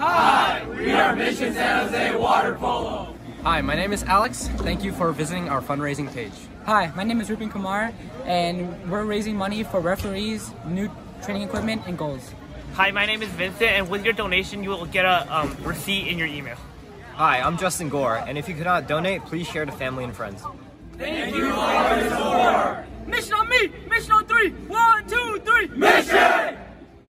Hi, we are Mission San Jose Water Polo. Hi, my name is Alex. Thank you for visiting our fundraising page. Hi, my name is Ruben Kumar, and we're raising money for referees, new training equipment, and goals. Hi, my name is Vincent, and with your donation, you will get a receipt in your email. Hi, I'm Justin Gore, and if you cannot donate, please share to family and friends. Thank you for your support. Mission on me! Mission on 3! 1, 2, 3! Mission!